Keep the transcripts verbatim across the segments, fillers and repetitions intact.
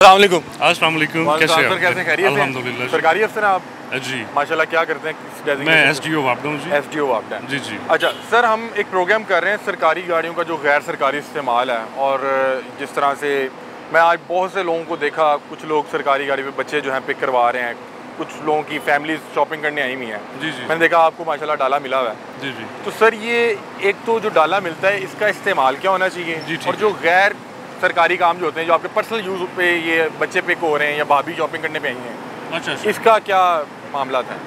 अस्सलाम वालेकुम। अस्सलाम वालेकुम। कैसे हैं? सर कैसे खैरियत हैं? अल्हम्दुलिल्लाह। सरकारी अफसर हैं आप? जी। माशाल्लाह, क्या करते हैं? मैं एसडीओ वापडा हूँ जी। एसडीओ वापडा। जी जी। अच्छा सर, हम एक प्रोग्राम कर रहे हैं सरकारी गाड़ियों का जो गैर सरकारी इस्तेमाल है, और जिस तरह से मैं आज बहुत से लोगों को देखा, कुछ लोग सरकारी गाड़ी पे बच्चे जो हैं पिक करवा रहे हैं, कुछ लोगों की फैमिली शॉपिंग करने आई हुई हैं। जी जी। मैंने देखा आपको माशाल्लाह डाला मिला हुआ है। जी जी। तो सर ये एक तो जो डाला मिलता है इसका इस्तेमाल क्या होना चाहिए, जी, और जो गैर सरकारी काम जो होते हैं, जो आपके पर्सनल यूज़ पे ये बच्चे पिक हो रहे हैं या भाभी शॉपिंग करने पे आई हैं, अच्छा अच्छा। इसका क्या मामला था?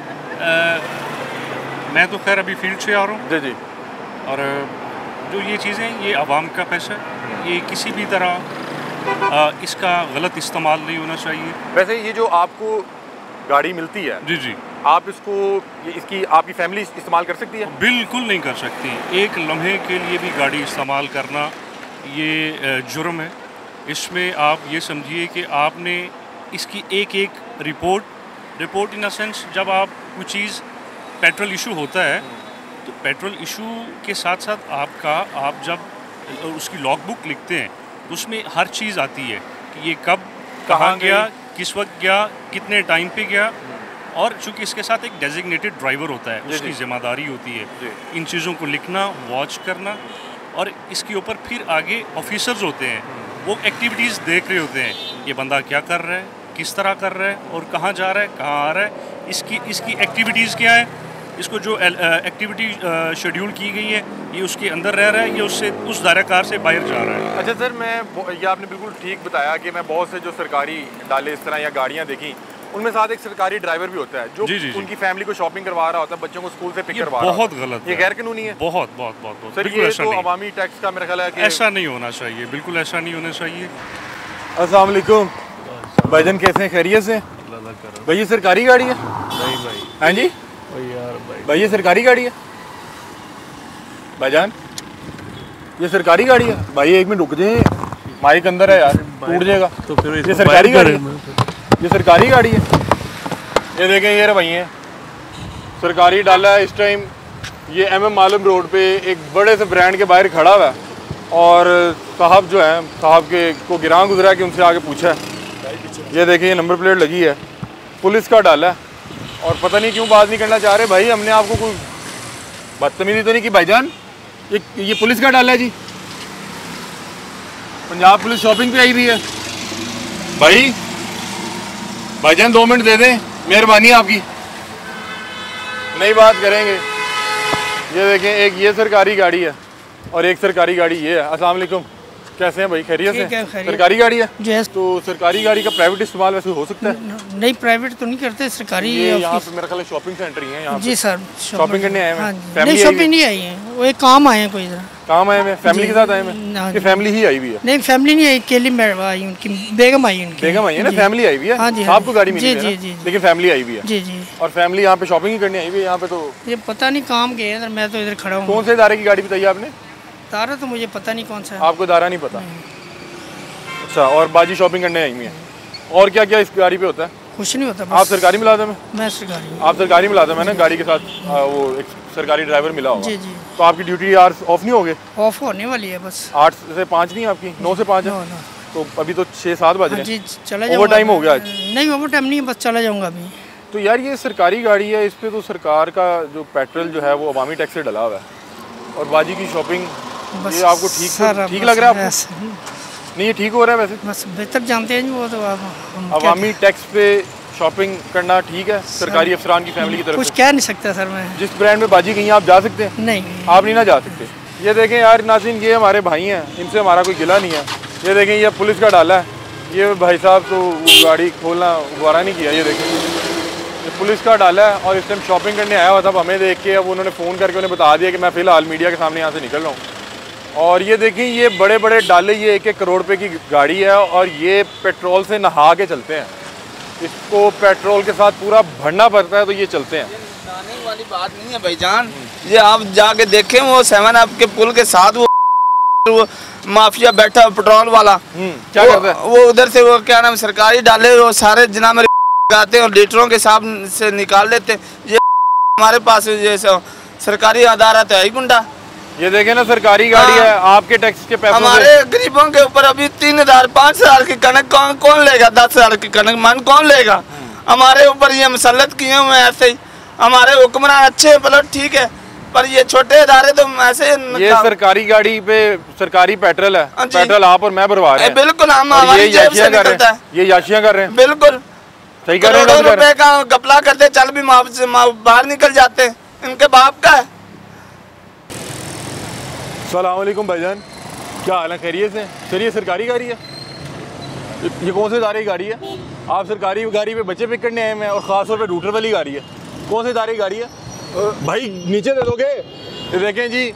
मैं तो खैर अभी फील्ड से आ रहा हूँ। जी जी। और जो ये चीज़ें, ये आवाम का पैसा है, ये किसी भी तरह आ, इसका गलत इस्तेमाल नहीं होना चाहिए। वैसे ये जो आपको गाड़ी मिलती है, जी जी, आप इसको ये इसकी आपकी फैमिली इस्तेमाल कर सकती है? बिल्कुल नहीं कर सकती। एक लम्हे के लिए भी गाड़ी इस्तेमाल करना ये जुर्म है। इसमें आप ये समझिए कि आपने इसकी एक एक report report in a sense, जब आप कोई चीज़ पेट्रोल इशू होता है तो पेट्रोल इशू के साथ साथ आपका आप जब उसकी लॉग बुक लिखते हैं तो उसमें हर चीज़ आती है कि ये कब कहाँ गया, किस वक्त गया, कितने टाइम पे गया। और चूँकि इसके साथ एक डेजिग्नेटेड ड्राइवर होता है, उसकी ज़िम्मेदारी होती है इन चीज़ों को लिखना, वॉच करना, और इसके ऊपर फिर आगे ऑफिसर्स होते हैं, वो एक्टिविटीज़ देख रहे होते हैं, ये बंदा क्या कर रहा है, किस तरह कर रहा है, और कहाँ जा रहा है, कहाँ आ रहा है, इसकी इसकी एक्टिविटीज़ क्या है, इसको जो एक्टिविटी शेड्यूल की गई है ये उसके अंदर रह रहा है, ये उससे उस दायराकार से बाहर जा रहा है। अच्छा सर, मैं ये आपने बिल्कुल ठीक बताया कि मैं बहुत से जो सरकारी डाले इस तरह या गाड़ियाँ देखी, उनमें साथ एक सरकारी ड्राइवर भी होता है जो जी जी उनकी फैमिली को शॉपिंग करवा रहा होता है, बच्चों को स्कूल से पिक करवा रहा होता है। बहुत गलत, ये गैर कानूनी है। बहुत बहुत बहुत बहुत सर, ये तो अवामी टैक्स का मेरा ख्याल है कि ऐसा नहीं होना चाहिए, बिल्कुल ऐसा नहीं होना चाहिए। अस्सलाम वालेकुम भाईजान, कैसे हैं? खैरियत से? भाई ये सरकारी गाड़ी है? नहीं भाई। हाँ जी यार भाई भाई ये सरकारी गाड़ी है भाईजान? ये सरकारी गाड़ी है भाई? एक मिनट रुक जाए, माइक अंदर है यार, टूट जाएगा। तो फिर ये सरकारी गाड़ी है? ये सरकारी गाड़ी है? ये देखें, ये रही है सरकारी डाला है। इस टाइम ये एम एम मालूम रोड पे एक बड़े से ब्रांड के बाहर खड़ा हुआ है, और साहब जो है, साहब के को गिरां गुजरा कि उनसे आगे पूछा है। ये देखिए, ये नंबर प्लेट लगी है, पुलिस का डाला है, और पता नहीं क्यों बात नहीं करना चाह रहे। भाई हमने आपको कोई बदतमीजी तो नहीं की भाईजान? ये ये पुलिस का डाला है जी, पंजाब पुलिस शॉपिंग पे आई हुई है। भाई भाईजान दो मिनट दे दें, मेहरबानी आपकी, नहीं बात करेंगे। ये देखें, एक ये सरकारी गाड़ी है और एक सरकारी गाड़ी ये है। अस्सलाम वालेकुम, कैसे हैं भाई? खैरियत से? सरकारी गाड़ी है जी। तो सरकारी गाड़ी का प्राइवेट इस्तेमाल वैसे हो सकता है? नहीं, प्राइवेट तो नहीं करते, सरकारी। ये यहाँ पे मेरा ख्याल है शॉपिंग सेंटर ही है यहाँ जी सर। शॉपिंग करने आए हैं? नहीं, शॉपिंग नहीं आई है, वो एक काम आए हैं, कोई इधर काम आए हैं, फैमिली के साथ आए हैं? कि फैमिली ही आई हुई है? नहीं, फैमिली नहीं आई, अकेली आई, उनकी बेगम आई, उनकी बेगम आई है ना, फैमिली आई हुई है। हाँ जी, आपको गाड़ी मिली है जी, लेकिन फैमिली आई हुई है? जी जी। और फैमिली यहाँ पे शॉपिंग ही करने आई हुई है यहाँ पे? तो ये पता नहीं काम गए हैं, मैं तो इधर खड़ा हूँ। कौन से इदारे की गाड़ी बताइए आपने? तारा तो मुझे पता नहीं कौन सा। आपको दारा नहीं पता? अच्छा, और बाजी शॉपिंग करने आई हुई है। और क्या क्या इस गाड़ी पे होता है? कुछ नहीं होता। आप सरकारी मुलाजिम हैं? मैं सरकारी। आप सरकारी मुलाजिम है ना? गाड़ी के साथ आ, वो एक सरकारी ड्राइवर मिला होगा। जी जी। तो आपकी ड्यूटी आवर्स ऑफ नहीं होंगे? ऑफ होने वाली है बस। आठ से पाँच नहीं आपकी? नौ से पाँच है? तो अभी तो छः सात बज रहे हैं। चला ओवर टाइम हो गया आज? नहीं, ओवर टाइम नहीं, बस चला जाऊँगा अभी। तो यार ये सरकारी गाड़ी है, इस पर तो सरकार का जो पेट्रोल जो है वो अवामी टैक्स से डला हुआ है, और बाजी की शॉपिंग, ये आपको ठीक ठीक लग रहा है आपको? नहीं, ये ठीक हो रहा है वैसे? बस बेहतर जानते हैं वो तो आप। अवामी टैक्स पे शॉपिंग करना ठीक है सरकारी अफसरान की फैमिली की तरफ? कुछ कह नहीं सकता सर मैं। जिस ब्रांड में बाजी कहीं आप जा सकते हैं? नहीं, आप नहीं ना जा सकते। ये देखें यार नाज़रीन, ये हमारे भाई हैं, इनसे हमारा कोई गिला नहीं है। ये देखें, ये पुलिस का डाला है, ये भाई साहब तो गाड़ी खोलना दोबारा नहीं किया। ये देखें, ये पुलिस का डाला है, और इस टाइम शॉपिंग करने आया हुआ था। हमें देख के अब उन्होंने फ़ोन करके उन्हें बता दिया कि मैं फ़िलहाल मीडिया के सामने यहाँ से निकल रहा हूँ। और ये देखिए, ये बड़े बड़े डाले, ये एक एक करोड़ रुपए की गाड़ी है, और ये पेट्रोल से नहा के चलते हैं। इसको पेट्रोल के साथ पूरा भरना पड़ता है तो ये चलते हैं। नहाने वाली बात नहीं है भाईजान, ये आप जाके देखें, वो सेवन अप के पुल के साथ वो, वो माफिया बैठा पेट्रोल वाला, क्या करता है वो उधर से, वो क्या नाम, सरकारी डाले वो सारे जनाब लगाते हैं और लीटरों के हिसाब से निकाल लेते हैं। ये हमारे पास जैसे सरकारी अदारा तो है ही गुंडा, ये देखें ना, सरकारी गाड़ी हाँ। है, आपके टैक्स के पैसे हमारे गरीबों के ऊपर अभी तीन हजार पाँच हजार की कनक कौन कौन लेगा? दस हजार की कनक मन कौन लेगा? हमारे ऊपर ये मुसल्लत किए हुए हैं ऐसे ही। हमारे हुक्मरान अच्छे हैं, मतलब ठीक है, पर ये छोटे इदारे तो ऐसे। ये सरकारी गाड़ी पे सरकारी पेट्रोल है, हाँ जी। पेट्रोल आप और मैं भरवा रहे हैं। बिल्कुल, हम और हमारी ये जेब से याशियां कर निकलता रहे है। हैं, ये याशियां कर रहे हैं। बिल्कुल सही कर रहे हैं, करोड़ों गलत कर रहे रुपए का घपला करते, चल भी माफ से माफ बाहर निकल जाते हैं। इनके बाप का है। अस्सलाम वालेकुम भाईजान, क्या हाल है? खैरियत से? सर ये सरकारी गाड़ी है, ये ये कौन से इदारे की गाड़ी है? आप सरकारी गाड़ी पे बच्चे पिक करने आए हैं और ख़ास तौर पे रूटर वाली गाड़ी है। कौन से इदारे की गाड़ी है भाई? नीचे दे दोगे? ये देखें जी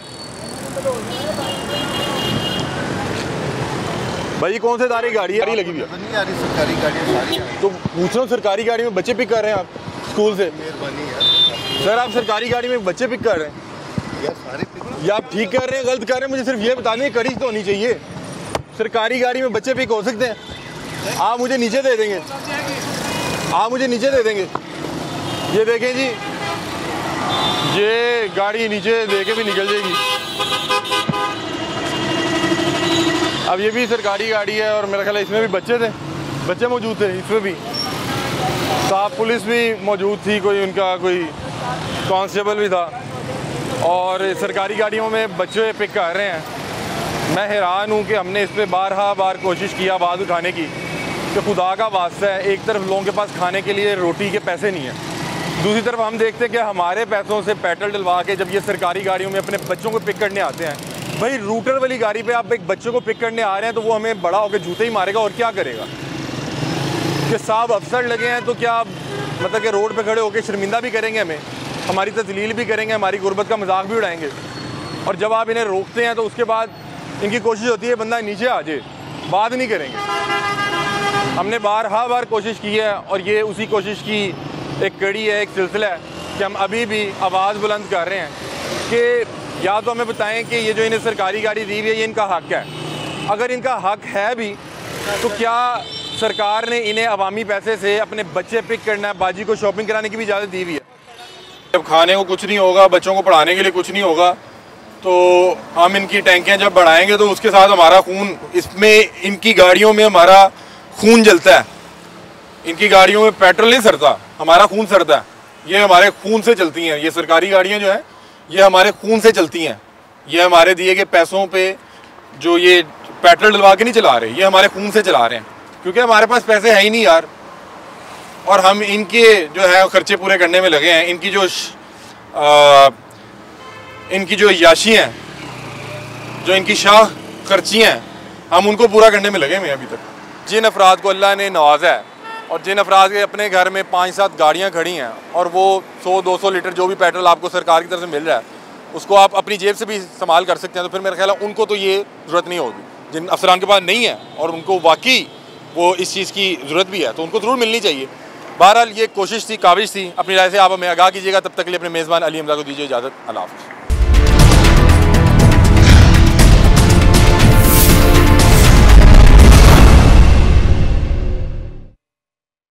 भाई, कौन से इदारे की गाड़ी है? लगी हुई है नहीं आ रही सरकारी गाड़ियाँ सारी आ रही। तो पूछ रहा हूँ, सरकारी गाड़ी में बच्चे पिक कर रहे हैं आप स्कूल से? मेहरबानी यार, सर आप सरकारी गाड़ी में बच्चे पिक कर रहे हैं, यार सारे पिक- ये आप ठीक कर रहे हैं गलत कर रहे हैं? मुझे सिर्फ ये बताने की करीज तो होनी चाहिए। सरकारी गाड़ी में बच्चे पिक हो सकते हैं? आप मुझे नीचे दे देंगे, आप मुझे नीचे दे देंगे। ये देखें जी, ये गाड़ी नीचे दे के भी निकल जाएगी। अब ये भी सरकारी गाड़ी है और मेरा ख्याल है इसमें भी बच्चे थे, बच्चे मौजूद थे इसमें भी। साहब पुलिस भी मौजूद थी, कोई उनका कोई कांस्टेबल भी था, और सरकारी गाड़ियों में बच्चे पिक कर रहे हैं। मैं हैरान हूँ कि हमने इस पर बारहा बार कोशिश किया आवाज़ उठाने की कि खुदा का वास्ता है, एक तरफ लोगों के पास खाने के लिए रोटी के पैसे नहीं हैं, दूसरी तरफ हम देखते हैं कि हमारे पैसों से पेट्रोल डलवा के जब ये सरकारी गाड़ियों में अपने बच्चों को पिक करने आते हैं। भाई रूटर वाली गाड़ी पे आप एक बच्चे को पिक करने आ रहे हैं तो वो हमें बड़ा होकर जूते ही मारेगा और क्या करेगा? कि साहब अफसर लगे हैं तो क्या मतलब कि रोड पे खड़े होकर शर्मिंदा भी करेंगे, हमें हमारी तजलील भी करेंगे, हमारी गुर्बत का मजाक भी उड़ाएंगे? और जब आप इन्हें रोकते हैं तो उसके बाद इनकी कोशिश होती है बंदा नीचे आ जाए, बात नहीं करेंगे। हमने बारहा बार कोशिश की है और ये उसी कोशिश की एक कड़ी है, एक सिलसिला है कि हम अभी भी आवाज़ बुलंद कर रहे हैं कि या तो हमें बताएं कि ये जो इन्हें सरकारी गाड़ी दी हुई है ये इनका हक है। अगर इनका हक है भी तो क्या सरकार ने इन्हें अवामी पैसे से अपने बच्चे पिक करना, बाजी को शॉपिंग कराने की भी इजाज़त दी हुई है? जब खाने को कुछ नहीं होगा, बच्चों को पढ़ाने के लिए कुछ नहीं होगा, तो हम इनकी टैंकियाँ जब बढ़ाएंगे तो उसके साथ हमारा खून, इसमें इनकी गाड़ियों में हमारा खून जलता है। इनकी गाड़ियों में पेट्रोल नहीं सड़ता, हमारा खून सड़ता है। ये हमारे खून से चलती हैं, ये सरकारी गाड़ियाँ जो हैं ये हमारे खून से चलती हैं। ये हमारे दिए गए पैसों पे जो ये पेट्रोल डलवा के नहीं चला रहे, ये हमारे खून से चला रहे हैं, क्योंकि हमारे पास पैसे है ही नहीं यार। और हम इनके जो है खर्चे पूरे करने में लगे हैं। इनकी जो आ, इनकी जो याशी हैं, जो इनकी शाह खर्ची हैं, हम उनको पूरा करने में लगे हुए हैं अभी तक। जिन अफराद को अल्लाह ने नवाजा है और जिन अफराद के अपने घर में पाँच सात गाड़ियाँ खड़ी हैं और वो सौ दो सौ लीटर जो भी पेट्रोल आपको सरकार की तरफ से मिल रहा है उसको आप अपनी जेब से भी इस्तेमाल कर सकते हैं, तो फिर मेरा ख्याल है उनको तो ये ज़रूरत नहीं होगी। जिन अफसरान के पास नहीं है और उनको वाकई वो इस चीज़ की ज़रूरत भी है तो उनको ज़रूर मिलनी चाहिए। बहरहाल ये कोशिश थी, काविश थी। अपनी राय से आप हमें आगाह कीजिएगा। तब तक के लिए अपने मेज़बान अली हमजा को दीजिए इजाज़त। अल्लाह हाफ़िज़।